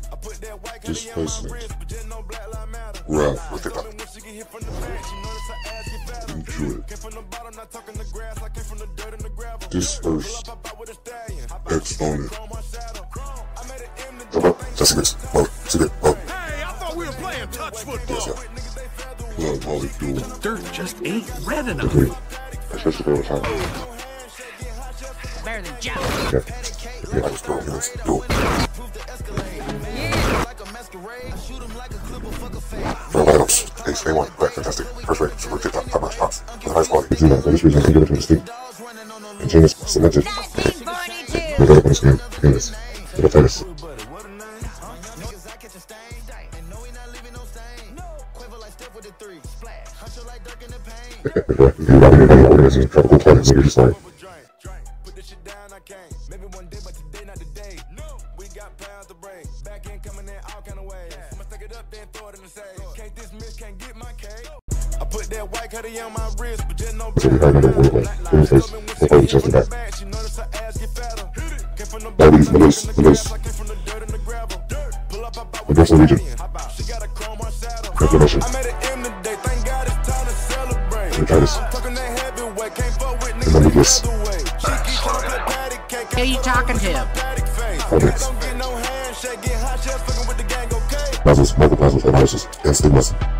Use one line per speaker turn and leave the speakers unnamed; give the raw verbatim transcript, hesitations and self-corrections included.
Displacement. Ralph with TikTok. Enjoy. Disperse. Exponent. Come on, that's secrets. Oh, secret. Oh.
Hey, I thought we were playing touch football.
Yes, yeah. Blood molecule.
The dirt just ain't red enough.
Degree. Especially for the time.
Better than Jack.
Okay. Yeah, I just throw humans. Do it. For vitals. Ace A one. Right, fantastic. First rate. Super TikTok. Top notch pops. For the highest quality. Between that, for this reason, I can give it to the state. Ingenious. Cemented. Look up on the screen. Penis. Little Titus. Before you robbing your organisms, tropical climates, you're just like.
Maybe one day, but today not today. We got plans to break. Back in coming in all kind of ways. I'ma stack it up, then throw it in the safe. Can't dismiss, can't get my cake. I put that white cutie on my wrist, but just no.
So we hide under the water line. In the face. We'll fight each other back.
She notice her ass get fatter.
Bodies, release, release. Reversal region. Inflammation. Titus. Remember this.
Who you talking to?
Projects. Plasmas, microplasmas, and viruses, and stigmas.